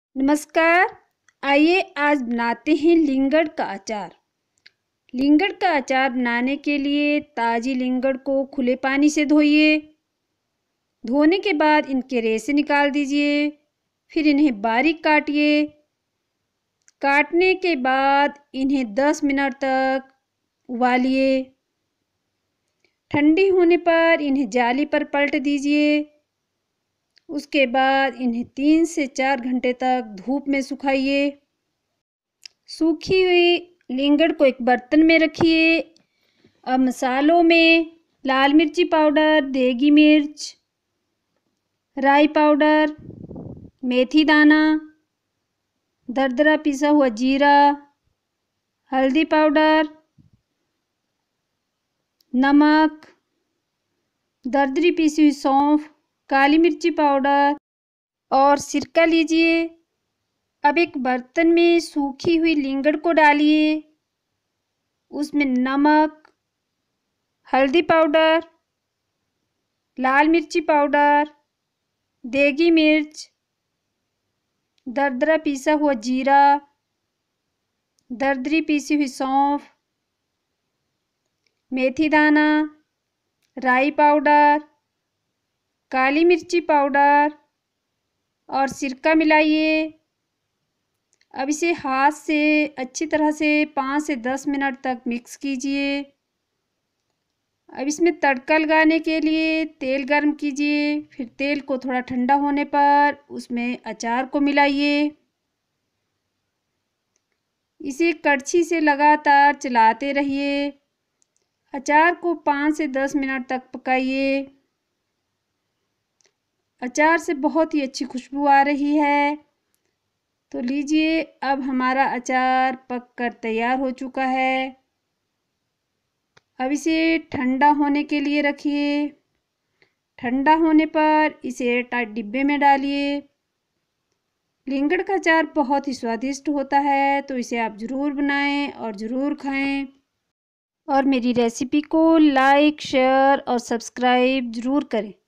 नमस्कार। आइए आज बनाते हैं लिंगड का अचार। लिंगड का अचार बनाने के लिए ताज़ी लिंगड को खुले पानी से धोइए। धोने के बाद इनके रेशे निकाल दीजिए। फिर इन्हें बारीक काटिए। काटने के बाद इन्हें 10 मिनट तक उबालिए। ठंडी होने पर इन्हें जाली पर पलट दीजिए। उसके बाद इन्हें 3 से 4 घंटे तक धूप में सुखाइए। सूखी हुई लिंगड को एक बर्तन में रखिए। अब मसालों में लाल मिर्ची पाउडर, देगी मिर्च, राई पाउडर, मेथी दाना, दरदरा पिसा हुआ जीरा, हल्दी पाउडर, नमक, दरदरी पीसी हुई सौंफ, काली मिर्ची पाउडर और सिरका लीजिए। अब एक बर्तन में सूखी हुई लिंगड को डालिए। उसमें नमक, हल्दी पाउडर, लाल मिर्ची पाउडर, देगी मिर्च, दरदरा पीसा हुआ जीरा, दरदरी पीसी हुई सौंफ, मेथी दाना, राई पाउडर, काली मिर्ची पाउडर और सिरका मिलाइए। अब इसे हाथ से अच्छी तरह से 5 से 10 मिनट तक मिक्स कीजिए। अब इसमें तड़का लगाने के लिए तेल गर्म कीजिए। फिर तेल को थोड़ा ठंडा होने पर उसमें अचार को मिलाइए। इसे कड़छी से लगातार चलाते रहिए। अचार को 5 से 10 मिनट तक पकाइए। अचार से बहुत ही अच्छी खुशबू आ रही है। तो लीजिए, अब हमारा अचार पककर तैयार हो चुका है। अब इसे ठंडा होने के लिए रखिए। ठंडा होने पर इसे एयरटाइट डिब्बे में डालिए। लिंगड का अचार बहुत ही स्वादिष्ट होता है, तो इसे आप ज़रूर बनाएं और ज़रूर खाएं। और मेरी रेसिपी को लाइक, शेयर और सब्सक्राइब ज़रूर करें।